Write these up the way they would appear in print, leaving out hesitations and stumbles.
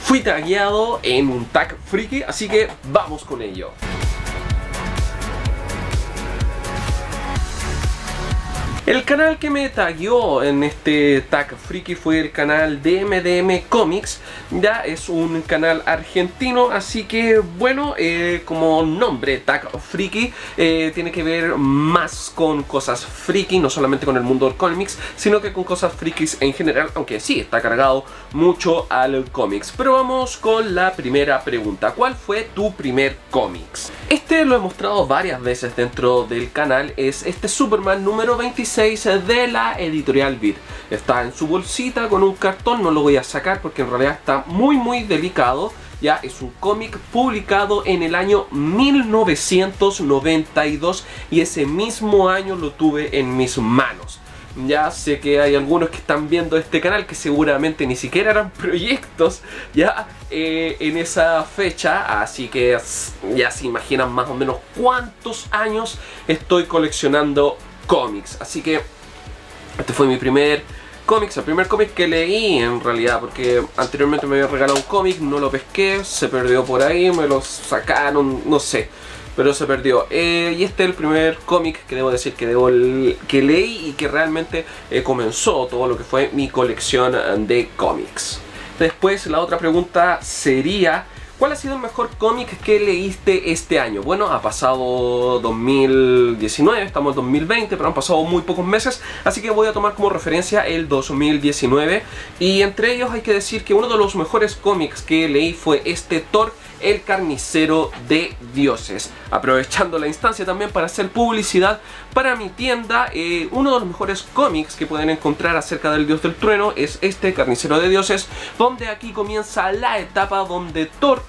fui tagueado en un tag friki, así que vamos con ello. El canal que me tagueó en este tag friki fue el canal DMDM Comics. Ya es un canal argentino, así que bueno, como nombre tag friki, tiene que ver más con cosas friki, no solamente con el mundo del cómics, sino que con cosas frikis en general, aunque sí está cargado mucho al cómics. Pero vamos con la primera pregunta: ¿cuál fue tu primer cómics? Este lo he mostrado varias veces dentro del canal, es este Superman número 26 de la editorial Vid. Está en su bolsita con un cartón, no lo voy a sacar porque en realidad está muy delicado. Ya es un cómic publicado en el año 1992 y ese mismo año lo tuve en mis manos. Ya sé que hay algunos que están viendo este canal que seguramente ni siquiera eran proyectos ya en esa fecha, así que ya se imaginan más o menos cuántos años estoy coleccionando cómics. Así que este fue mi primer cómics, el primer cómic que leí en realidad, porque anteriormente me había regalado un cómic, no lo pesqué, se perdió por ahí, me lo sacaron, no sé, pero se perdió. Y este es el primer cómic que debo decir que leí y que realmente comenzó todo lo que fue mi colección de cómics. Después la otra pregunta sería: ¿cuál ha sido el mejor cómic que leíste este año? Bueno, ha pasado 2019, estamos en 2020, pero han pasado muy pocos meses, así que voy a tomar como referencia el 2019. Y entre ellos hay que decir que uno de los mejores cómics que leí fue este Thor, el carnicero de dioses. Aprovechando la instancia también para hacer publicidad para mi tienda, uno de los mejores cómics que pueden encontrar acerca del dios del trueno es este carnicero de dioses, donde aquí comienza la etapa donde Thor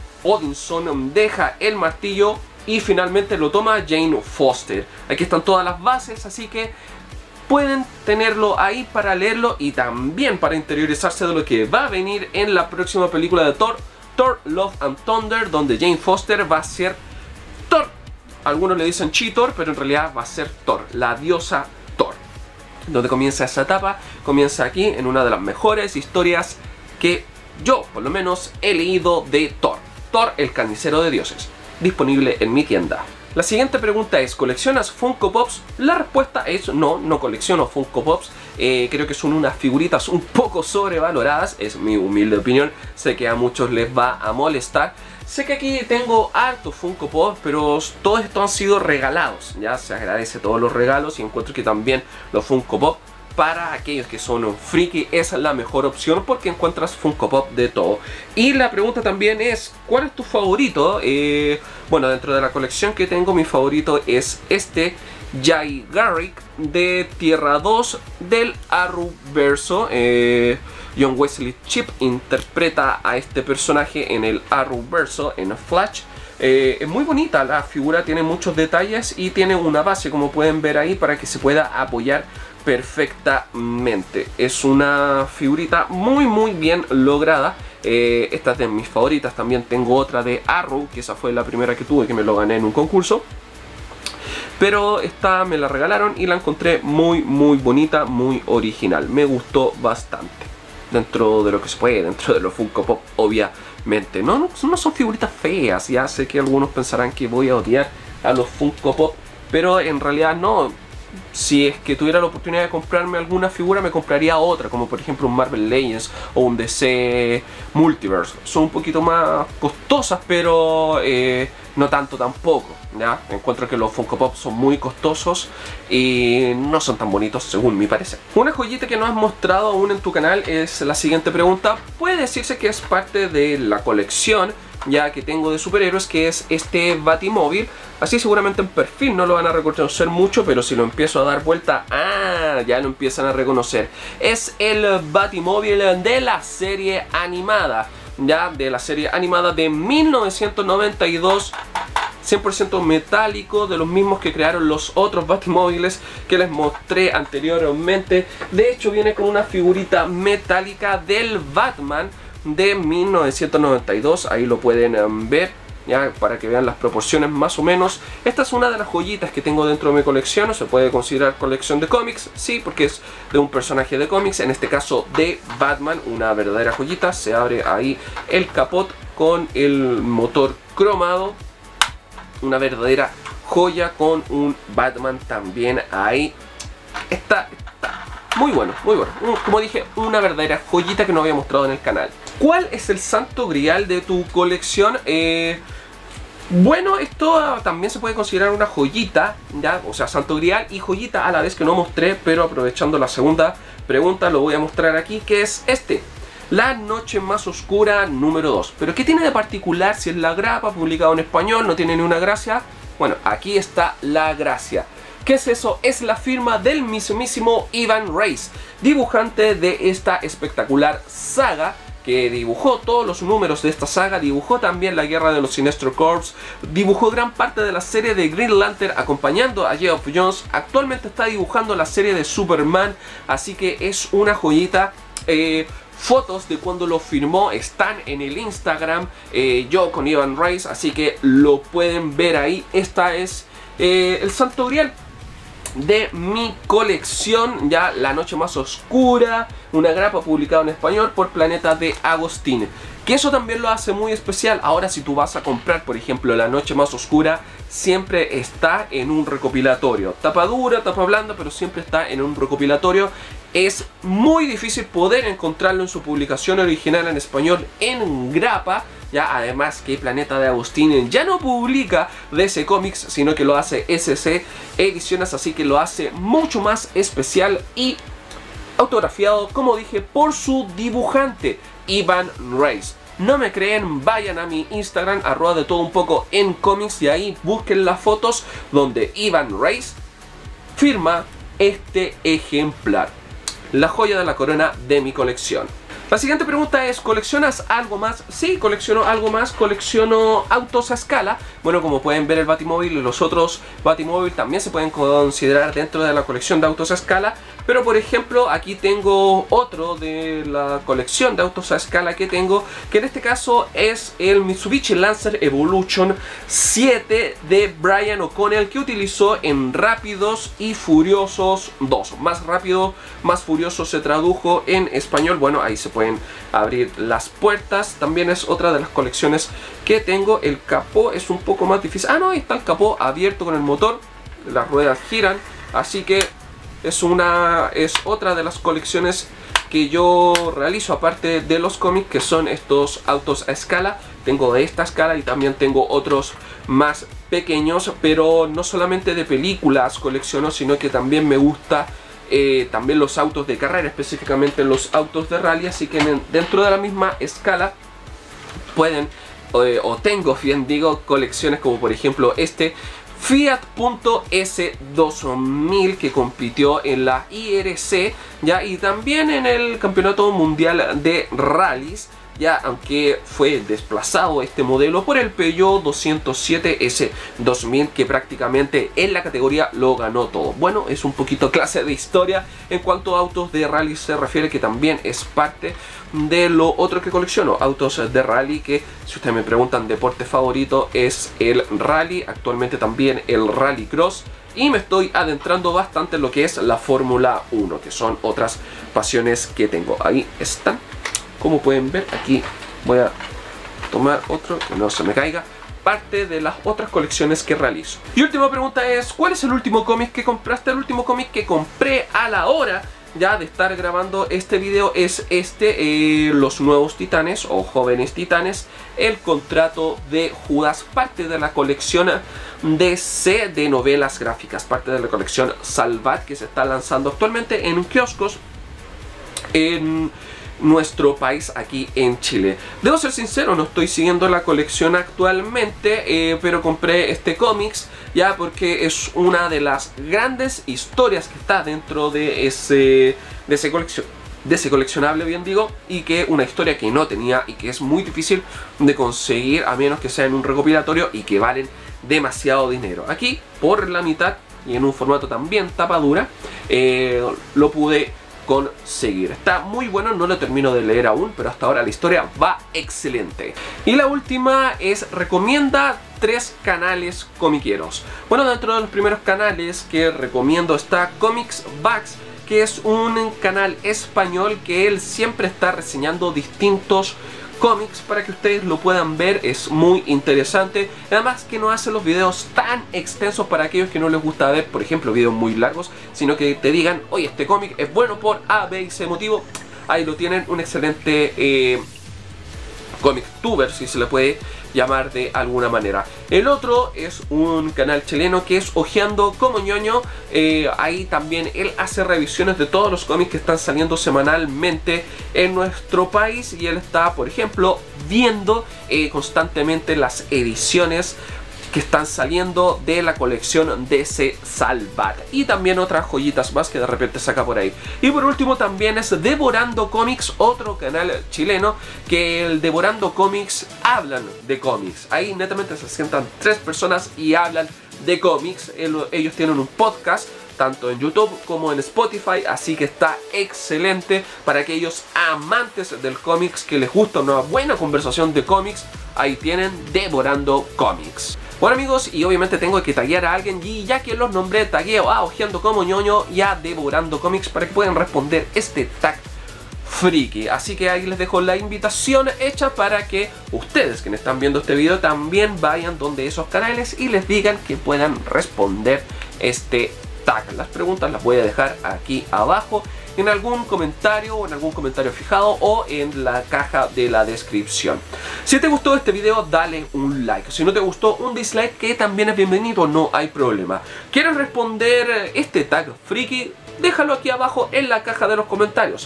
Odinson deja el martillo y finalmente lo toma Jane Foster. Aquí están todas las bases, así que pueden tenerlo ahí para leerlo y también para interiorizarse de lo que va a venir en la próxima película de Thor, Thor Love and Thunder, donde Jane Foster va a ser Thor. Algunos le dicen Cheetor, pero en realidad va a ser Thor, la diosa Thor. Donde comienza esa etapa, comienza aquí en una de las mejores historias que yo, por lo menos, he leído de Thor. Thor, el carnicero de dioses, disponible en mi tienda. La siguiente pregunta es: ¿coleccionas Funko Pops? La respuesta es no, no colecciono Funko Pops. Creo que son unas figuritas un poco sobrevaloradas, es mi humilde opinión. Sé que a muchos les va a molestar. Sé que aquí tengo hartos Funko Pops, pero todos estos han sido regalados. Ya se agradece todos los regalos y encuentro que también los Funko Pop, para aquellos que son friki, es la mejor opción porque encuentras Funko Pop de todo. Y la pregunta también es: ¿cuál es tu favorito? Bueno, dentro de la colección que tengo, mi favorito es este Jay Garrick de Tierra 2 del Arrowverso. John Wesley Shipp interpreta a este personaje en el Arrowverso, en Flash. Es muy bonita la figura, tiene muchos detalles y tiene una base, como pueden ver ahí, para que se pueda apoyar perfectamente. Es una figurita muy bien lograda. Esta es de mis favoritas. También tengo otra de Arrow, que esa fue la primera que tuve, que me lo gané en un concurso, pero esta me la regalaron y la encontré muy bonita, muy original. Me gustó bastante. Dentro de lo que se puede, dentro de los Funko Pop, obviamente. No son figuritas feas. Ya sé que algunos pensarán que voy a odiar a los Funko Pop, pero en realidad no. Si es que tuviera la oportunidad de comprarme alguna figura, me compraría otra, como por ejemplo un Marvel Legends o un DC Multiverse. Son un poquito más costosas, pero no tanto tampoco, ¿ya? Encuentro que los Funko Pop son muy costosos y no son tan bonitos según mi parecer. Una joyita que no has mostrado aún en tu canal es la siguiente pregunta. Puede decirse que es parte de la colección ya que tengo de superhéroes, que es este Batimóvil. Así seguramente en perfil no lo van a reconocer mucho, pero si lo empiezo a dar vuelta, ya lo empiezan a reconocer. Es el Batimóvil de la serie animada, ya de la serie animada de 1992, 100% metálico, de los mismos que crearon los otros Batimóviles que les mostré anteriormente. De hecho viene con una figurita metálica del Batman de 1992, ahí lo pueden ver. ya, para que vean las proporciones más o menos. Esta es una de las joyitas que tengo dentro de mi colección. ¿Se puede considerar colección de cómics? Sí, porque es de un personaje de cómics, en este caso de Batman, una verdadera joyita. Se abre ahí el capot con el motor cromado, una verdadera joya con un Batman también ahí. Está muy bueno, muy bueno. Como dije, una verdadera joyita que no había mostrado en el canal. ¿Cuál es el santo grial de tu colección? Bueno, esto también se puede considerar una joyita, ¿ya? O sea, santo grial y joyita a la vez, que no mostré, pero aprovechando la segunda pregunta lo voy a mostrar aquí, que es este. La noche más oscura número 2. ¿Pero qué tiene de particular si es la grapa, publicado en español, no tiene ni una gracia? Bueno, aquí está la gracia. ¿Qué es eso? Es la firma del mismísimo Ivan Reis, dibujante de esta espectacular saga, que dibujó todos los números de esta saga, dibujó también la Guerra de los Sinestro Corps, dibujó gran parte de la serie de Green Lantern acompañando a Geoff Johns, actualmente está dibujando la serie de Superman, así que es una joyita. Fotos de cuando lo firmó están en el Instagram, yo con Ivan Reis, así que lo pueden ver ahí. Esta es el santo grial de mi colección, ya La noche más oscura, una grapa publicada en español por Planeta de Agostini, que eso también lo hace muy especial. Ahora, si tú vas a comprar, por ejemplo, La noche más oscura, siempre está en un recopilatorio, tapa dura, tapa blanda, pero siempre está en un recopilatorio. Es muy difícil poder encontrarlo en su publicación original en español en grapa. Ya, además que Planeta de Agostini ya no publica DC Comics, sino que lo hace SC Ediciones, así que lo hace mucho más especial y autografiado, como dije, por su dibujante, Ivan Reis. No me creen, vayan a mi Instagram, @detodounpoco en cómics, y ahí busquen las fotos donde Ivan Reis firma este ejemplar. La joya de la corona de mi colección. La siguiente pregunta es, ¿coleccionas algo más? Sí, colecciono algo más, colecciono autos a escala. Bueno, como pueden ver, el Batimóvil y los otros Batimóvil también se pueden considerar dentro de la colección de autos a escala. Pero por ejemplo, aquí tengo otro de la colección de autos a escala que tengo, que en este caso es el Mitsubishi Lancer Evolution 7 de Brian O'Connell, que utilizó en Rápidos y Furiosos 2. Más rápido, más furioso se tradujo en español. Bueno, ahí se pueden abrir las puertas. También es otra de las colecciones que tengo. El capó es un poco más difícil. Ah, no, ahí está el capó abierto con el motor. Las ruedas giran, así que es otra de las colecciones que yo realizo, aparte de los cómics, que son estos autos a escala. Tengo de esta escala y también tengo otros más pequeños, pero no solamente de películas colecciono, sino que también me gusta también los autos de carrera, específicamente los autos de rally. Así que dentro de la misma escala pueden, o tengo, bien digo, colecciones como por ejemplo este Fiat Punto S 2000, que compitió en la IRC, ya, y también en el Campeonato Mundial de Rallys, ya, aunque fue desplazado este modelo por el Peugeot 207 S 2000, que prácticamente en la categoría lo ganó todo. Bueno, es un poquito clase de historia en cuanto a autos de rally se refiere, que también es parte de lo otro que colecciono, autos de rally, que si ustedes me preguntan deporte favorito es el rally, actualmente también el rallycross, y me estoy adentrando bastante en lo que es la Fórmula 1, que son otras pasiones que tengo. Ahí están, como pueden ver. Aquí voy a tomar otro que no se me caiga, parte de las otras colecciones que realizo. Y última pregunta es, ¿cuál es el último cómic que compraste? El último cómic que compré a la hora ya de estar grabando este video es Los Nuevos Titanes o Jóvenes Titanes, el contrato de Judas, parte de la colección DC de novelas gráficas, parte de la colección Salvat, que se está lanzando actualmente en kioscos en nuestro país, aquí en Chile. Debo ser sincero, no estoy siguiendo la colección actualmente, pero compré este cómics ya porque es una de las grandes historias que está dentro de ese coleccionable, bien digo, y que una historia que no tenía y que es muy difícil de conseguir a menos que sea en un recopilatorio, y que valen demasiado dinero. Aquí por la mitad y en un formato también tapa dura lo pude conseguir. Está muy bueno, no lo termino de leer aún, pero hasta ahora la historia va excelente. Y la última es recomienda 3 canales comiqueros. Bueno, dentro de los primeros canales que recomiendo está Comics Bugs, que es un canal español que él siempre está reseñando distintos cómics para que ustedes lo puedan ver. Es muy interesante, además que no hace los videos tan extensos para aquellos que no les gusta ver, por ejemplo, videos muy largos, sino que te digan, oye, este cómic es bueno por A, B y C motivo. Ahí lo tienen, un excelente comic tuber, si se le puede llamar de alguna manera. El otro es un canal chileno que es Ojeando como ñoño. Ahí también él hace revisiones de todos los cómics que están saliendo semanalmente en nuestro país, y él está, por ejemplo, viendo constantemente las ediciones que están saliendo de la colección DC Salvat, y también otras joyitas más que de repente saca por ahí. Y por último también es Devorando Comics, otro canal chileno que el Devorando Comics hablan de cómics. Ahí netamente se sientan 3 personas y hablan de cómics. Ellos tienen un podcast tanto en YouTube como en Spotify, así que está excelente para aquellos amantes del cómics que les gusta una buena conversación de cómics. Ahí tienen Devorando Comics. Bueno amigos, y obviamente tengo que taguear a alguien, y ya que los nombré, tagueo a Ojeando como ñoño y a Devorando Comics para que puedan responder este tag friki. Así que ahí les dejo la invitación hecha para que ustedes que están viendo este video también vayan donde esos canales y les digan que puedan responder este tag. Las preguntas las voy a dejar aquí abajo en algún comentario o en algún comentario fijado o en la caja de la descripción. Si te gustó este video, dale un like. Si no te gustó, un dislike, que también es bienvenido, no hay problema. ¿Quieres responder este tag friki? Déjalo aquí abajo en la caja de los comentarios.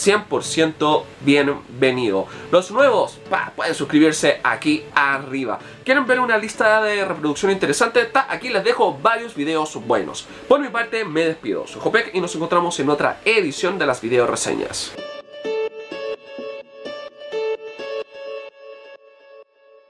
100% bienvenido. Los nuevos pueden suscribirse aquí arriba. ¿Quieren ver una lista de reproducción interesante? Aquí les dejo varios videos buenos. Por mi parte me despido. Soy Jopek y nos encontramos en otra edición de las video reseñas.